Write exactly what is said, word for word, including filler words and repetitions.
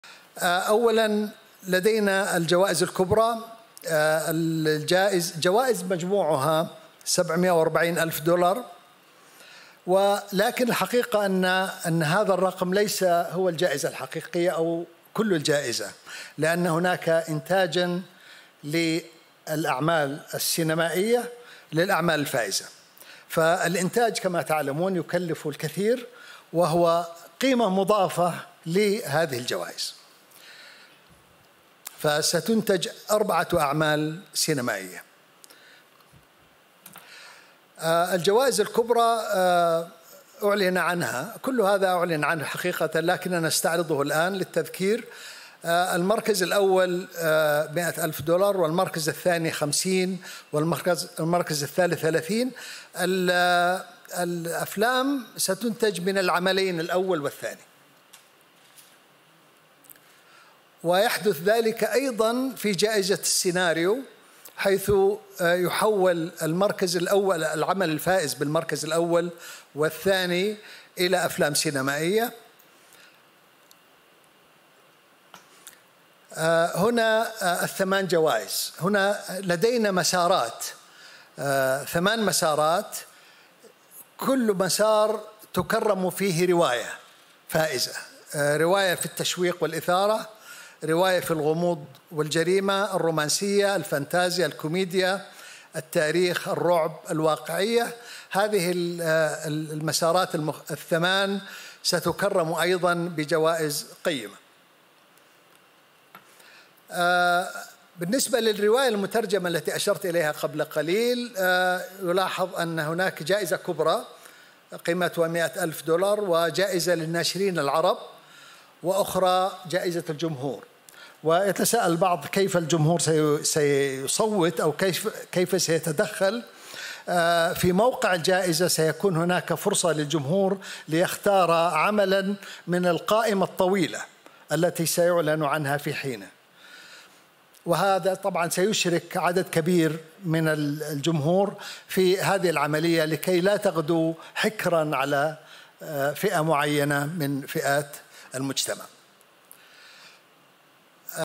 أولا لدينا الجوائز الكبرى. الجائز جوائز مجموعها سبعمائة وأربعين ألف دولار، ولكن الحقيقة أن أن هذا الرقم ليس هو الجائزة الحقيقية أو كل الجائزة، لأن هناك إنتاجا للأعمال السينمائية للأعمال الفائزة. فالإنتاج كما تعلمون يكلف الكثير، وهو قيمة مضافة لهذه الجوائز. فستنتج أربعة أعمال سينمائية. الجوائز الكبرى أعلن عنها، كل هذا أعلن عنه حقيقة، لكننا نستعرضه الآن للتذكير. المركز الأول مئة ألف دولار، والمركز الثاني خمسين، والمركز المركز الثالث ثلاثين. الأفلام ستنتج من العملين الأول والثاني، ويحدث ذلك أيضا في جائزة السيناريو، حيث يحول المركز الأول العمل الفائز بالمركز الأول والثاني إلى أفلام سينمائية. هنا الثمان جوائز. هنا لدينا مسارات، ثمان مسارات، كل مسار تكرم فيه رواية فائزة: رواية في التشويق والإثارة، رواية في الغموض والجريمة، الرومانسية، الفانتازيا، الكوميديا، التاريخ، الرعب، الواقعية. هذه المسارات الثمان ستكرم أيضا بجوائز قيمة. بالنسبة للرواية المترجمة التي أشرت إليها قبل قليل، يلاحظ أن هناك جائزة كبرى قيمتها مئة ألف دولار، وجائزة للناشرين العرب، وأخرى جائزة الجمهور. ويتساءل البعض كيف الجمهور سيصوت أو كيف كيف سيتدخل. في موقع الجائزة سيكون هناك فرصة للجمهور ليختار عملا من القائمة الطويلة التي سيعلن عنها في حينه، وهذا طبعا سيشرك عدد كبير من الجمهور في هذه العملية لكي لا تغدو حكرا على فئة معينة من فئات المجتمع.